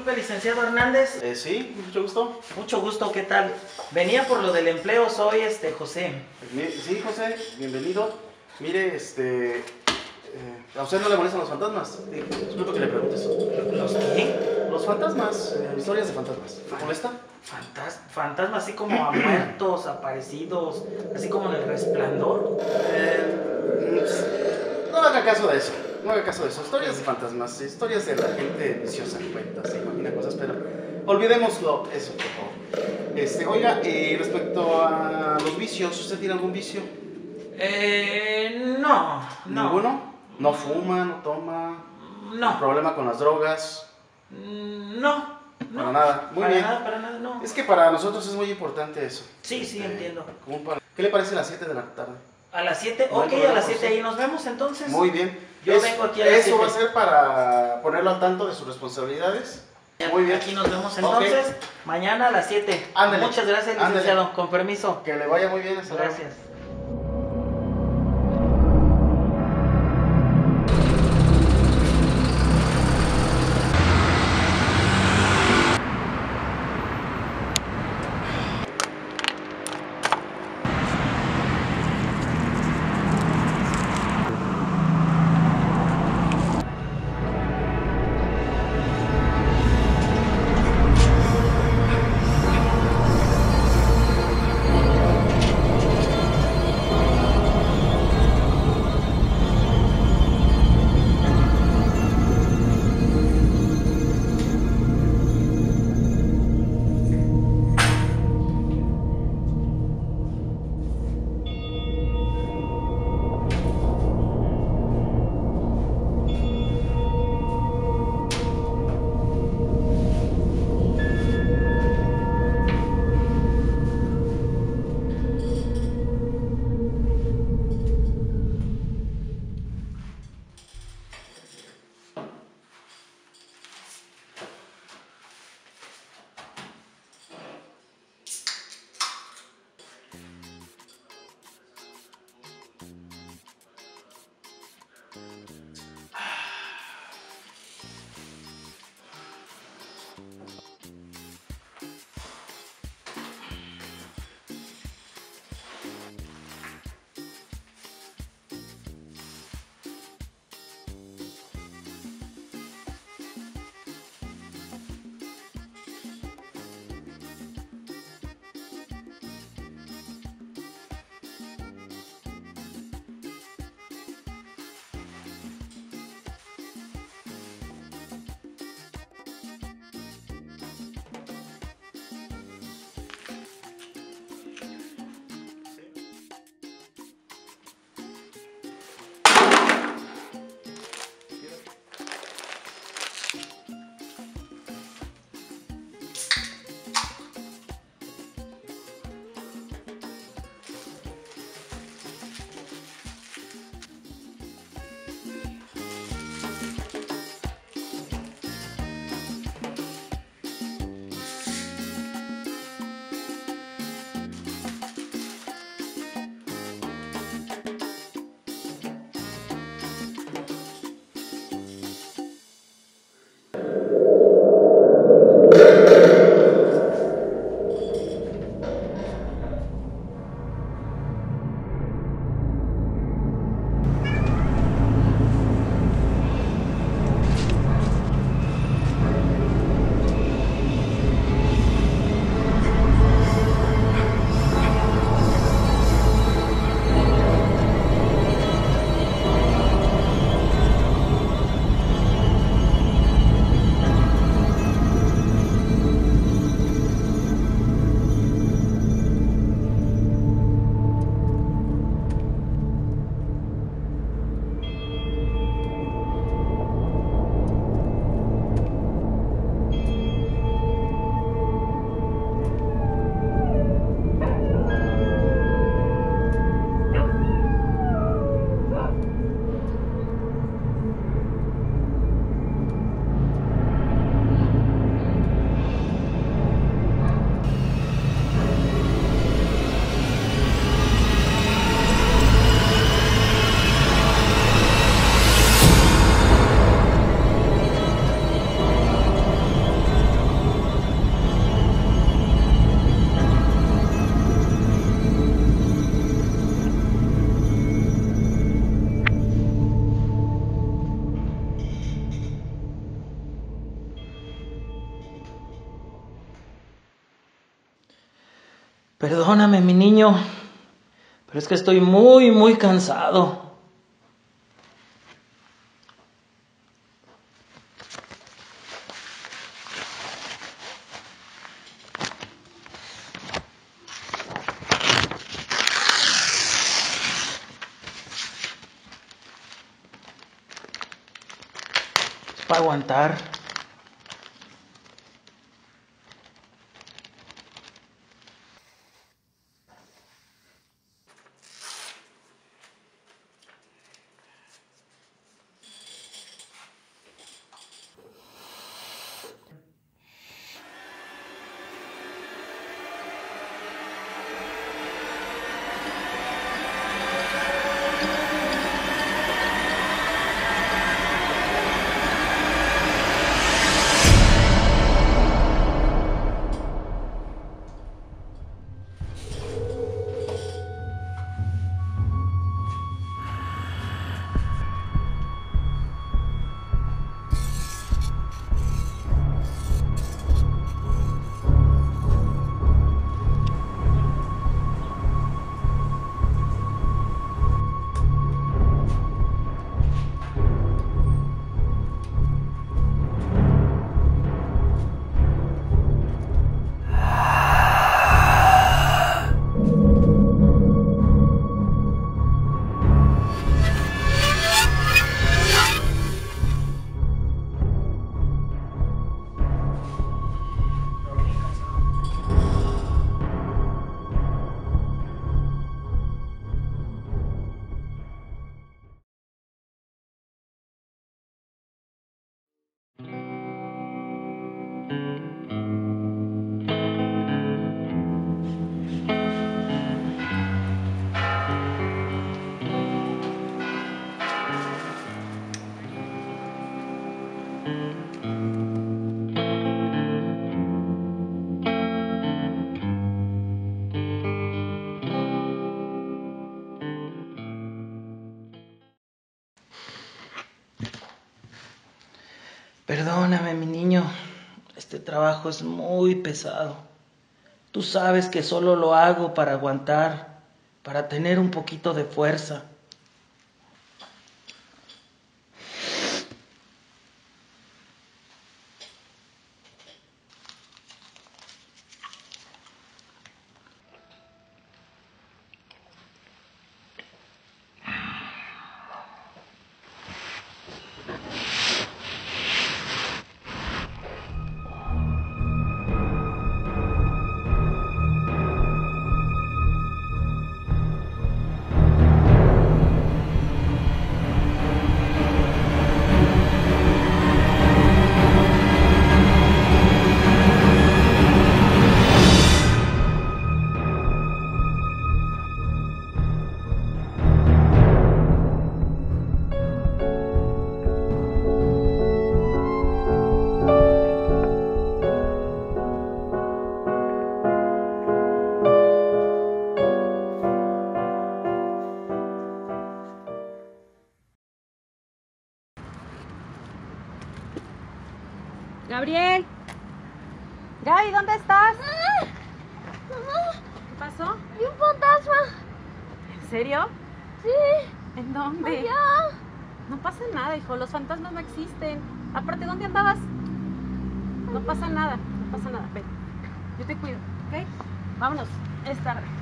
Disculpe, licenciado Hernández. Sí, mucho gusto. Mucho gusto, ¿qué tal? Venía por lo del empleo, soy José. Sí, José, bienvenido. Mire, ¿a usted no le molestan los fantasmas? Disculpe que le pregunte eso. ¿Los qué? Los fantasmas, historias de fantasmas. ¿Le molesta? Fantasmas así como a muertos, aparecidos, así como en El Resplandor. No haga caso de eso. No haga caso de eso. Historias de fantasmas, historias de la gente viciosa, cuenta, se imagina cosas, pero olvidémoslo eso, por favor. Oiga, respecto a los vicios, ¿usted tiene algún vicio? No. ¿Ninguno? ¿No fuma, no toma? No. ¿Problema con las drogas? No. Para nada. Muy bien. Para nada, no. Es que para nosotros es muy importante eso. Sí, entiendo. ¿Qué le parece a las 7 de la tarde? ¿A las 7? No hay Ok, problema, a las 7 sí. ahí nos vemos entonces. Muy bien. Yo vengo aquí a las 7. Eso va a ser para ponerlo al tanto de sus responsabilidades. Muy bien. Aquí nos vemos entonces, mañana a las 7. Ándale. Muchas gracias, licenciado. Con permiso. Que le vaya muy bien. Hasta luego. Gracias. Perdóname, mi niño, pero es que estoy muy, muy cansado. Para aguantar. Perdóname, mi niño, este trabajo es muy pesado. Tú sabes que solo lo hago para aguantar, para tener un poquito de fuerza. Gabriel. Gaby, ¿dónde estás? Mamá, ¿Qué pasó? vi un fantasma. ¿En serio? Sí, ¿En dónde? allá. No pasa nada, hijo. Los fantasmas no existen. Aparte, ¿dónde andabas? No pasa nada. No pasa nada. Ven. Yo te cuido, ¿ok? Vámonos. Es tarde.